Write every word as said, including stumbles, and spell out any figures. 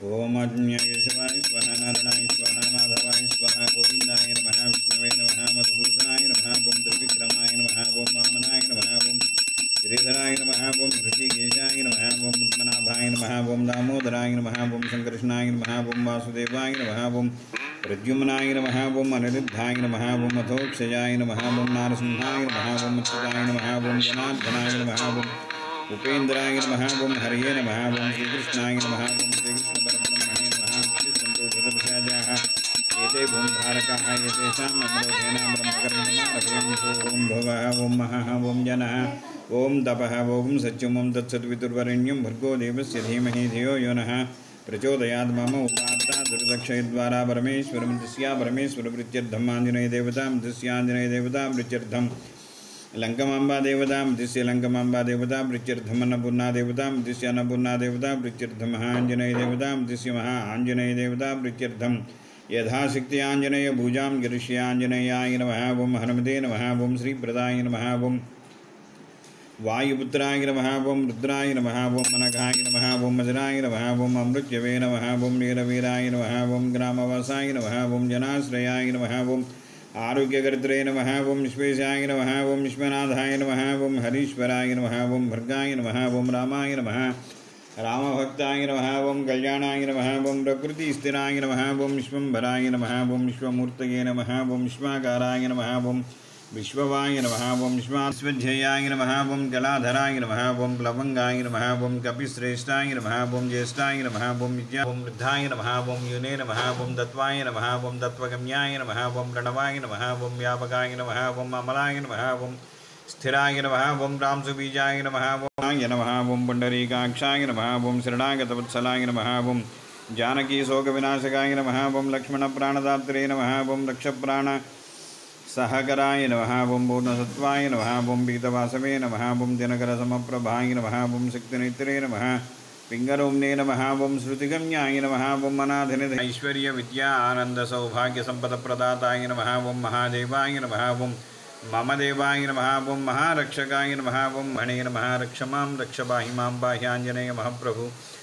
ओम अज्ञायशवाय स्वाहा नारायणाय स्वाहा माधवाय स्वाहा गोविंदाय नमः विष्णवे नमः मधुसूदनाय नमः ओम त्रिविक्रमाय नमः ओम वामनाय नमः ओम श्रीधराय नमः ओम ऋषिकेशाय नमः ओम पद्मनाभाय नमः ओम दामोदराय नमः ओम संकर्षणाय नमः ओम वासुदेवाय नमः ओम प्रद्युम्नाय नमः ओम अनिरुद्धाय नमः ओम अथोक्षजाय नमः ओम नारसिंहाय नमः ओम अच्युताय नमः ओम जनार्दनाय नमः ओम उपेन्द्राय नमः ओम हरये नमः ओम श्रीकृष्णाय नमः ओम श्रीकृष्ण परब्रह्मणे नमः तिष्ठन्तु भूतपिशाचाः एते भूमधारकाः एतेषां नमरोधेन ब्रह्मकर्मणा ओम भवः ओम महः ओम जनः ओम तपः ओम सत्यम् ओम तत्सवितुर्वरेण्यं भर्गो देवस्य धीमहि धियो यो नः प्रचोदयात् मम उपात्ता दुर्दक्षयद्वारा परमेश्वरं दस्या परमेश्वरप्रीत्यर्थम् आञ्जनेयदेवतां दस्याञ्जनेयदेवतां प्रीत्यर्थम् लंकमांबा देवता दिश्य लंकमांबा देवता प्रीत्यर्थम अन्नपूर्णा देवता दिश्य अन्नपूर्णा देवता प्रीत्यर्थम महांजनेय देवता दिश्य महा आंजनेय देवता प्रीत्यर्थम यथाशक्ति आंजनेय भूजां गिरिष्य आंजनेयाय नमः ओम हनुमते नमः ओम श्रीप्रदाय नमः ओम वायुपुत्राय नमः ओम रुद्राय नमः ओम अनघाय नमः ओम अजराय नमः ओम अमृत्यवे नमः ओम वीरवीराय नमः ओम ग्रामवासाय नमः ओम जनाश्रयाय नमः ओम आरोग्यकर्त्रे नमः ओम विश्वेशाय नमः ओम विश्वनाथाय नमः ओम हरीश्वराय नमः ओम भर्गाय नमः ओम रामाय नमः रामभक्ताय नमः ओम कल्याणाय नमः ओम प्रकृतिस्थिराय नमः ओम विश्वम्भराय नमः ओम विश्वमूर्तये नमः ओम विश्वाकाराय नमः ओम विश्ववाय नमः ओम विश्वास्वध्ययाय नमः ओम जलाधराय नमः ओम प्लवंगाय नमः ओम कपिश्रेष्ठाय नमः ओम ज्येष्ठाय नमः ओम विद्या ओम वृद्धाय नमः ओम युने नमः ओम तत्वाय नमः ओम तत्वगम्याय नमः ओम प्रणवाय नमः ओम व्यापकाय नमः ओम अमलाय नमः ओम स्थिराय नमः ओम रामसुबीजाय नमः ओम नमः ओम पुंडरीकाक्षाय नमः ओम शरणागतवत्सलाय नमः ओम जानकी शोकविनाशकाय नमः ओम लक्ष्मणप्राणदात्रे नमः ओम रक्षप्राण सहकराय नमः ओम पूर्णसत्वाय नमः ओम पीतवासवे नमः ओम दिनकरसमप्रभाय नमः ओम शक्तिनेत्रे नमः पिंगरोम्ने नमः ओम श्रुतिगम्याय नमः ओम अनाधिनिधि ऐश्वर्य विद्या आनंद सौभाग्य संपदप्रदाताय नमः ओम महादेवाय नमः ओम मम देवाय नमः ओम महारक्षकाय नमः ओम मणे नमः रक्ष मां रक्ष पाहि मां पाह्याञ्जनेय महाप्रभु